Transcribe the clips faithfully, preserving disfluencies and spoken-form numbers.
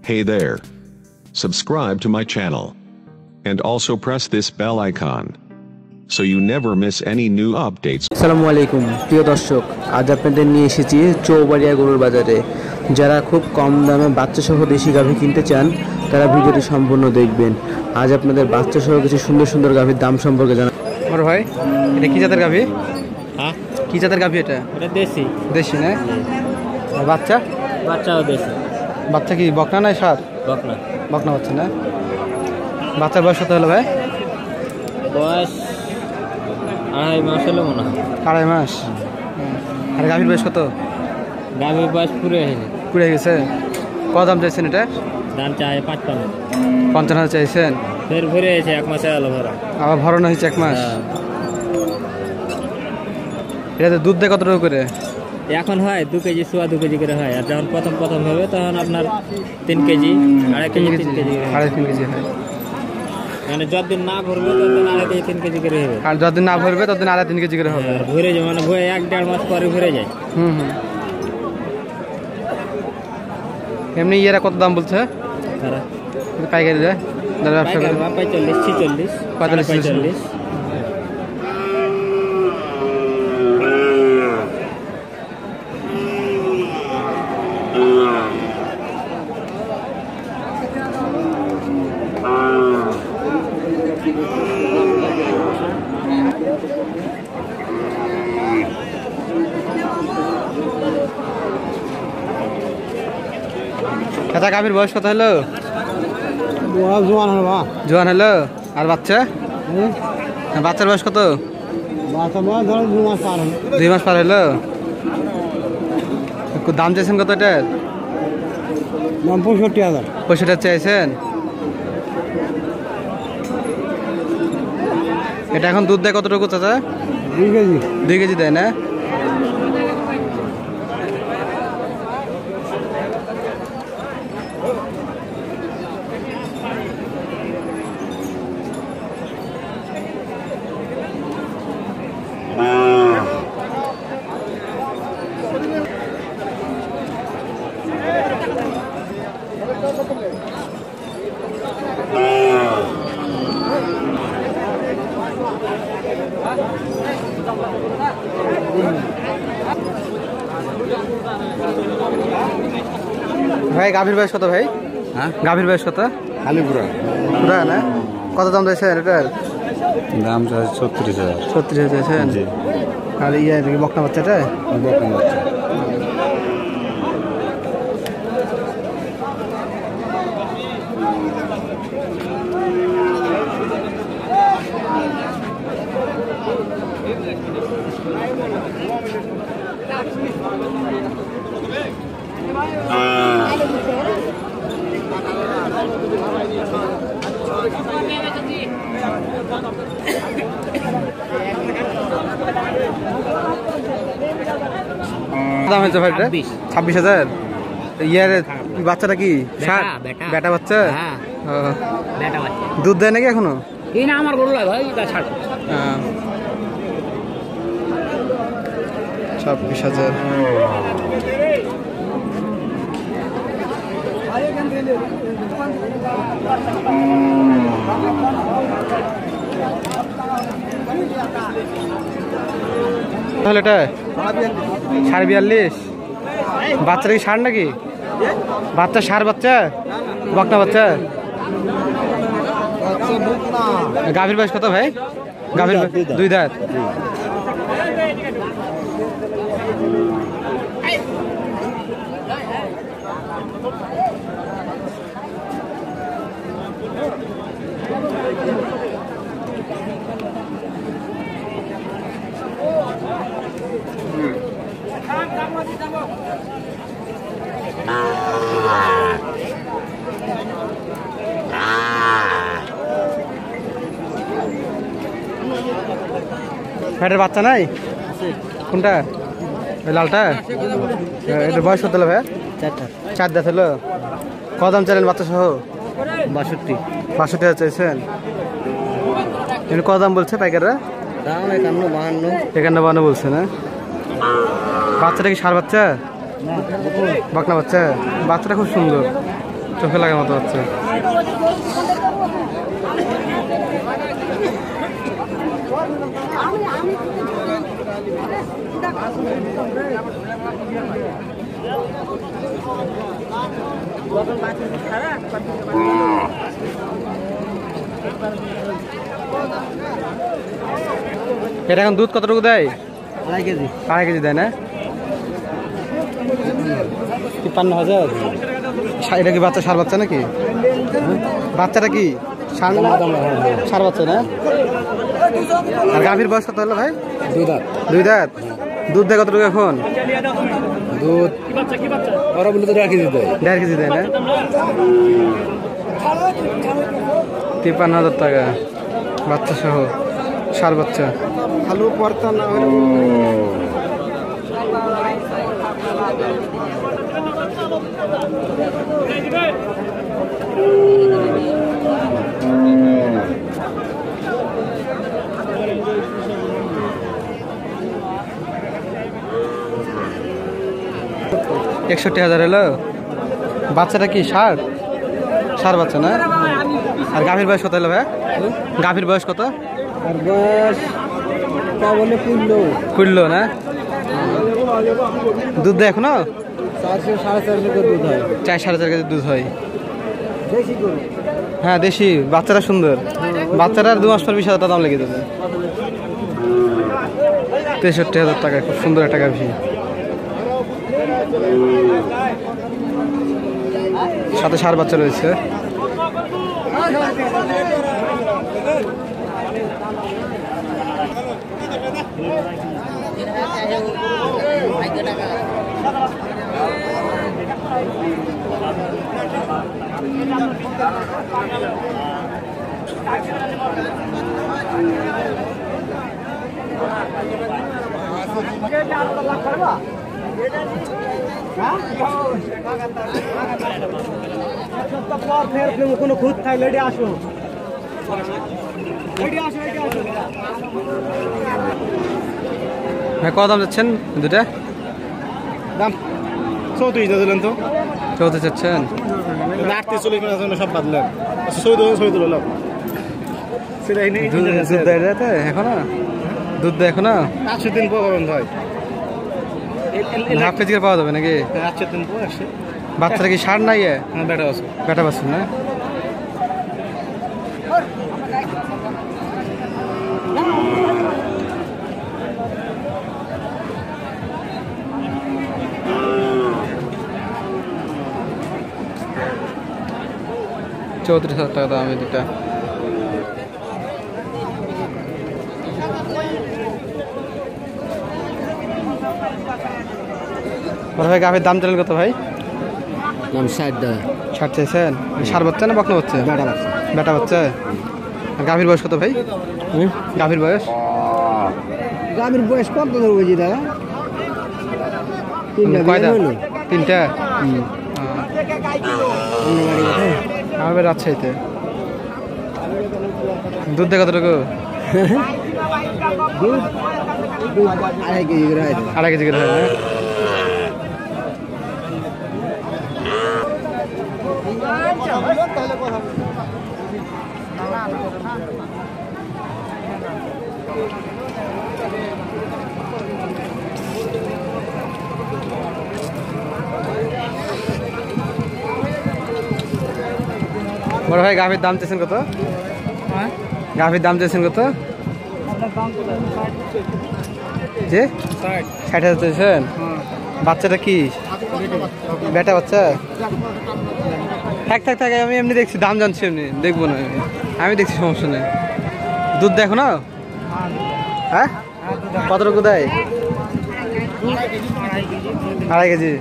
Hey there. Subscribe to my channel. And also press this bell icon. So you never miss any new updates. আসসালামু আলাইকুম প্রিয় দর্শক, আজ আপনাদের নিয়ে এসেছি চৌবাড়িয়া গরুর বাজারে। যারা খুব কম দামে বাচ্চা সহ দেশি গাভী কিনতে চান তারা ভিডিওটি সম্পূর্ণ দেখবেন। আজ আপনাদের বাচ্চা সহ কিছু সুন্দর সুন্দর গাভীর দাম সম্পর্কে জানাবো। আমার ভাই, এটা কি জাতের গাভী? হ্যাঁ, কি জাতের গাভী এটা? এটা দেশি। দেশি না? আর বাচ্চা? বাচ্চাও দেশি। বাচ্চা কি বকনা না ষাঁড়? বকনা। বকনা বাচ্চা না? বাচ্চার বয়স কত হলো ভাই? বয়স আড়াই মাস হলো মনে হয়। আড়াই মাস। আর গাভীর বয়স কত? গাভীর বয়স পুরে হয়নি। পুড়ে গেছে। কত দাম চাইছেন এটা? দাম চাই পাঁচ পান্ন। পঞ্চান্ন হাজার চাইছেন? ফের ভরে এসে এক মাসে আলো ভরা। আবার ভরানো হয়েছে এক মাস। এটাতে দুধ দেয় কতটুকু করে? এখন হয় দু কেজি সোয়া দু কেজি করে হয়। আর যখন প্রথম প্রথম হবে তখন আপনার তিন কেজি আড়াই কেজি তিন কেজি আড়াই তিন কেজি হয়। মানে যতদিন না ভরবে ততদিন আড়াই কেজি তিন কেজি করে হবে। আর যতদিন না ভরবে ততদিন আড়াই তিন কেজি করে হবে। আর ভরে যায় মানে ভরে এক দেড় মাস পরে ভরে যায়। হুম হুম। এমনি ইয়েরা কত দাম বলছে তারা? পাইকারি যায় যারা ব্যবসা করে? পঁয়তাল্লিশ ছিচল্লিশ পঁয়তাল্লিশ পঁয়তাল্লিশ। এটা গাভীর বয়স কত হলো? জোয়ান হলো বা জোয়ান হলো। আর বাচ্চা? বাচ্চার বয়স কত? বাচ্চা বয়স ধরো দু মাস পার হলো। দুই মাস পার হলো। দাম চাইছেন কত এটার? দাম পঁয়ষট্টি হাজার। পঁয়ষট্টি হাজার চাইছেন? এটা এখন দুধ দেয় কতটুকু চাচা? দুই কেজি। দুই কেজি দেয় না? ভাই গাভীর বয়স কত ভাই? হ্যাঁ, গাভীর বয়স কত? আলিপুরা। পুরা না? কত দাম চাইছেন এটার? দাম ছত্রিশ হাজার। ছত্রিশ হাজার চাইছেন? আর ইয়ে বকনা বাচ্চাটা? বকনা বাচ্চা। দাম হয়েছে ভাই ছাব্বিশ হাজার। ইয়ার বাচ্চাটা কি ষাট? বেটা। বেটা বাচ্চা? হ্যাঁ, ও, বেটা বাচ্চা। দুধ দেয় নাকি এখনো? এই না আমার গরু ভাই, এটা ছাড়। হ্যাঁ। ছাব্বিশ হাজার। তাহলে এটা সাড়ে বিয়াল্লিশ। বাচ্চাটা কি ষাঁড় নাকি? বাচ্চা ষাঁড় বাচ্চা? বকনা বাচ্চা? গাভীর বয়স কত ভাই? গাভীর দুই দাঁত। ফ্যাটের বাচ্চা নাই? কোনটা? ওই লালটা? এটার বয়স কত হলো ভাই? চারটা। চার দাঁত হলো। কত দাম চাইলেন বাচ্চা সহ? বাষট্টি। বাষট্টি হাজার চাইছেন? এমনি কত দাম বলছে পাইকাররা? দাম একান্ন বাহান্ন। একান্ন বাহান্ন বলছে না? বাচ্চাটা কি ষাঁড় বাচ্চা? বকনা বাচ্চা? বাচ্চাটা খুব সুন্দর। চোখে লাগার মতো হচ্ছে। এটা এখন দুধ কতটুকু দেয়? আড়াই কেজি। আড়াই কেজি দেয় না? তিপ্পান্ন হাজার। এটা কি বাচ্চা সার বাচ্চা নাকি? বাচ্চাটা কি সার সার বাচ্চা না? আর গাভীর বয়স কত হলো ভাই? দুই দাঁত। দুই দাঁত। দুধ দেয় কতটুকু এখন? দুধ ওরা বলে তো দেড় কেজি দেয়। দেড় কেজি দেয় না? তিপ্পান্ন হাজার টাকা বাচ্চা সহ সার বাচ্চা। আলু পড়তা না হলে একষট্টি হাজার এলো। বাচ্চাটা কি সার সার বাচ্চা না? আর গাভীর বয়স কত এলো ভাই? গাভীর বয়স কত? আর বয়স তা বলে কুড়লো কুড়লো না? দুধ দেয় এখনো? চারশো সাড়ে চারশো করে দুধ হয়। চার সাড়ে চার কেজি দুধ হয়। বেশি করে। হ্যাঁ দেশি। বাচ্চাটা সুন্দর। বাচ্চাটা দু মাস পর বিশ হাজার টাকা দাম লেগে যাবে। তেষট্টি হাজার টাকা খুব সুন্দর একটা গাভী। সাথে সার বাচ্চা রয়েছে। কোনো খুদ থাকলে এটি আসো। ভাই কত দাম যাচ্ছেন দুটা? দাম চৌত্রিশ দিলেন তো। চৌত্রিশ চাচ্ছেন? আটত্রিশ চল্লিশ মিনিটের জন্য সব বাদলেন। সৌদ সৌদ হলো সেটাই নেই। দুধ দেয় রাতে এখনো? দুধ দেয় এখনো? একশো দিন পর পাবেন ভাই। হাফ কেজি করে পাওয়া যাবে নাকি? একশো দিন পর একশো। বাচ্চাটা কি সার নাই? হ্যাঁ বেটা আছে। বেটা পাচ্ছেন না? চৌত্রিশ হাজার টাকা দাম এই দুটা। ভাই গাভীর দাম চলেন কত ভাই? দাম ষাট টাকা। ষাট চাইছেন? সার বাচ্চা না বকনা বাচ্চা? বেটা বাচ্চা। বেটা বাচ্চা। আর গাভীর বয়স কত ভাই? গাভীর বয়স? গাভীর বয়স কত বুঝি দাদা? কয়টা? তিনটা। আমার বাড়ি রাজশাহীতে। দুধ দেয় কতটুকু? আড়াই কেজি করে হয়। আড়াই কেজি করে হয় না? বড় ভাই গাভীর দাম চেয়েছেন কত? গাভীর দাম চেয়েছেন কত? যে ষাট হাজার চেয়েছেন? বাচ্চাটা কি বেটা বাচ্চা? থাক থাক থাক আমি এমনি দেখছি, দাম জানছি এমনি, দেখবো না আমি দেখছি, সমস্যা নেই। দুধ দেখো না? হ্যাঁ কতটুকু দেয়? আড়াই কেজি।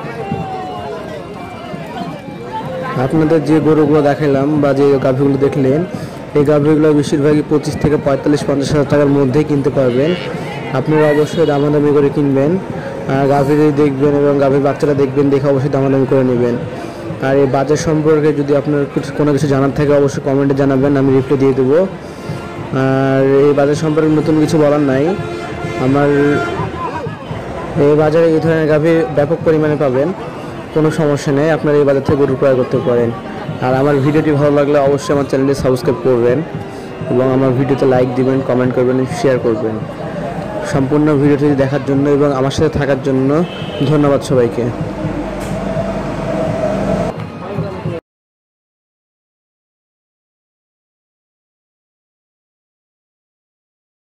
আপনাদের যে গরুগুলো দেখালাম বা যে গাভীগুলো দেখলেন, এই গাভীগুলো বেশিরভাগই পঁচিশ থেকে পঁয়তাল্লিশ পঞ্চাশ হাজার টাকার মধ্যেই কিনতে পারবেন। আপনারা অবশ্যই দামাদামি করে কিনবেন। গাভী দেখবেন এবং গাভীর বাচ্চাটা দেখবেন, দেখে অবশ্যই দামাদামি করে নেবেন। আর এই বাজার সম্পর্কে যদি আপনার কোনো কিছু জানার থাকে অবশ্যই কমেন্টে জানাবেন, আমি রিপ্লাই দিয়ে দেবো। আর এই বাজার সম্পর্কে নতুন কিছু বলার নাই। আমার এই বাজারে এই ধরনের গাভী ব্যাপক পরিমাণে পাবেন। কোনো সমস্যা নেই, আপনারা এই বাজার থেকে গরু ক্রয় করতে পারেন। আর আমার ভিডিওটি ভালো লাগলে অবশ্যই আমার চ্যানেলটি সাবস্ক্রাইব করবেন এবং আমার ভিডিওতে লাইক দিবেন, কমেন্ট করবেন, শেয়ার করবেন। সম্পূর্ণ ভিডিওটি দেখার জন্য এবং আমার সাথে থাকার জন্য ধন্যবাদ সবাইকে।